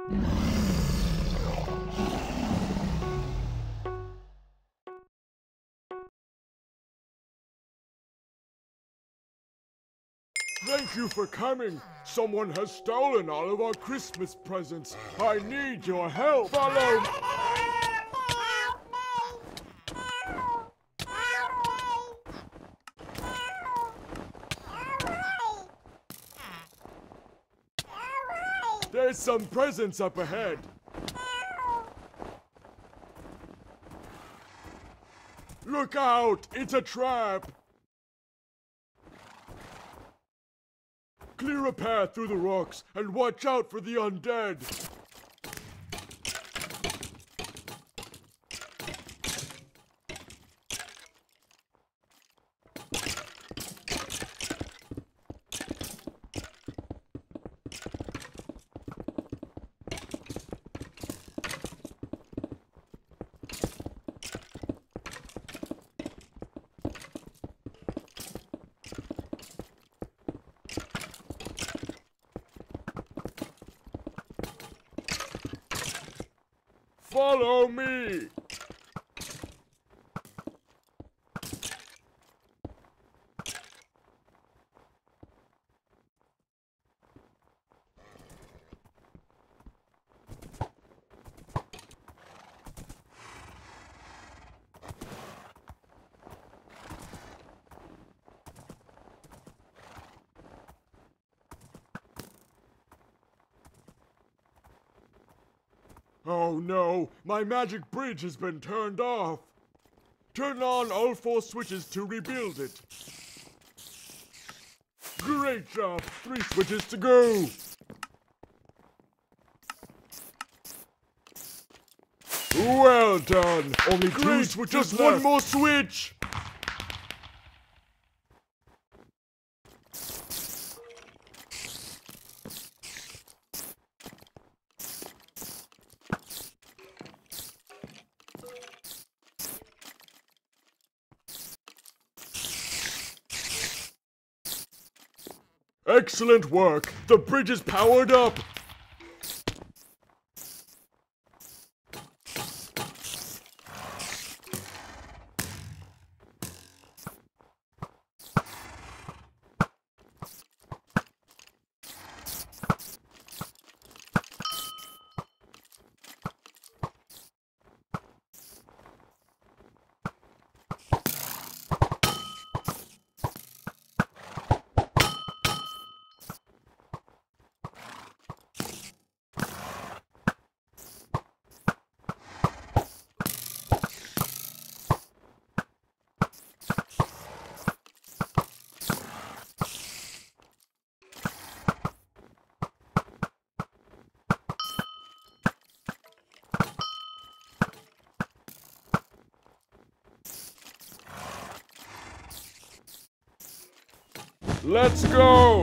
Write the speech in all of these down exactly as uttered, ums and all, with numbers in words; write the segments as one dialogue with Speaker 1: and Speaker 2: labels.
Speaker 1: Thank you for coming. Someone has stolen all of our Christmas presents. I need your help. Follow. There's some presents up ahead. Look out! It's a trap! Clear a path through the rocks and watch out for the undead! Follow me! Oh no, my magic bridge has been turned off. Turn on all four switches to rebuild it. Great job, three switches to go. Well done, only two Great, switches just left. One more switch. Excellent work! The bridge is powered up! Let's go!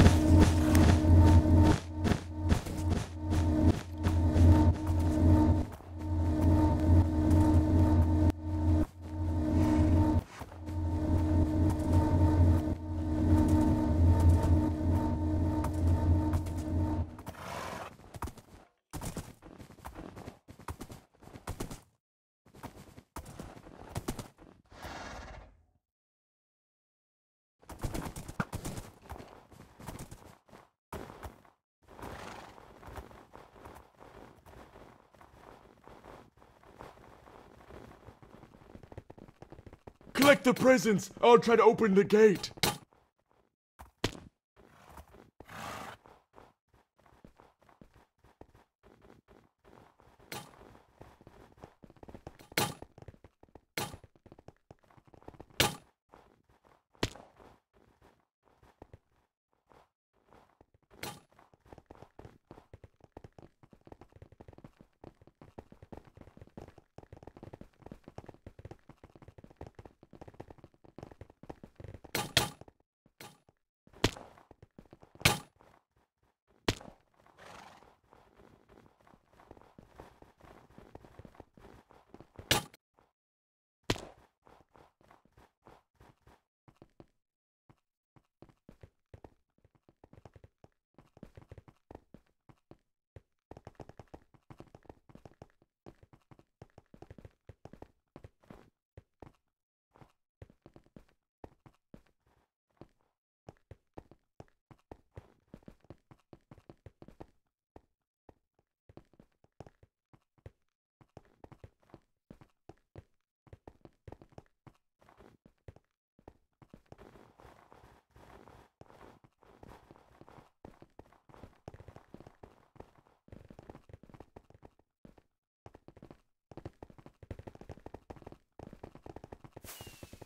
Speaker 1: Collect the presents! I'll try to open the gate!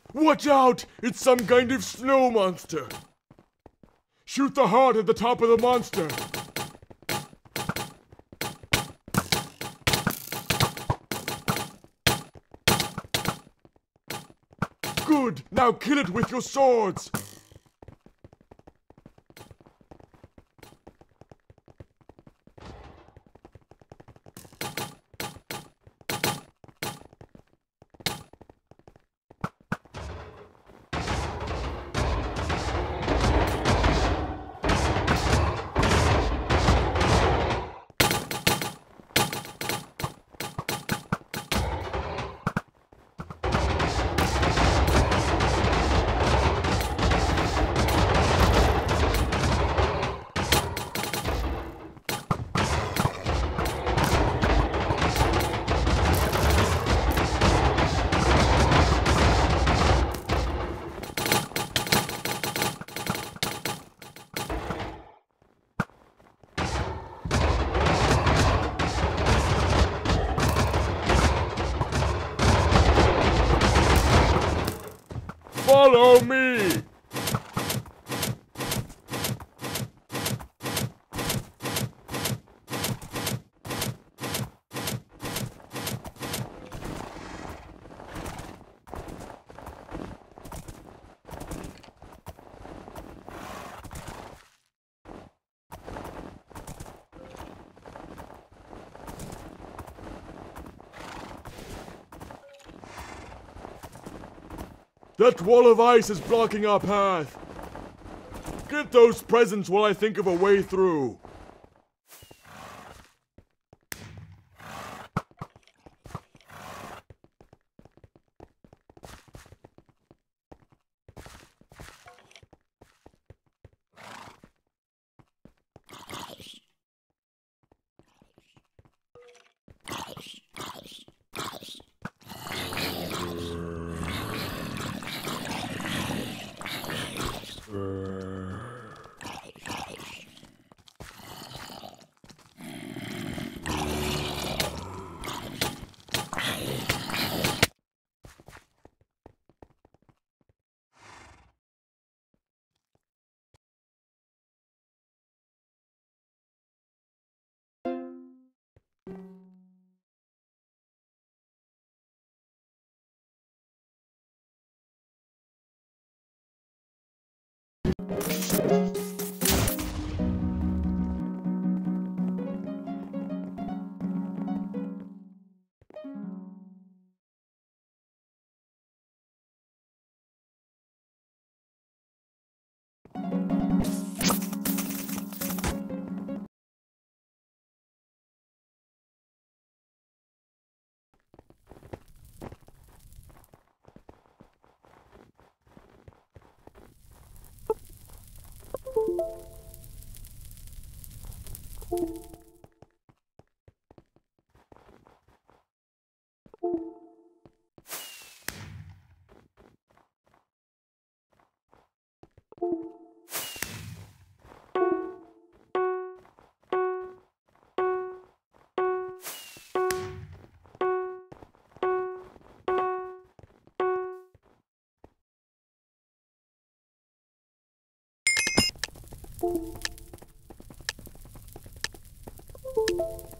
Speaker 1: Watch out! It's some kind of snow monster! Shoot the heart at the top of the monster! Good! Now kill it with your swords! Follow me! That wall of ice is blocking our path. Get those presents while I think of a way through.
Speaker 2: Thank you.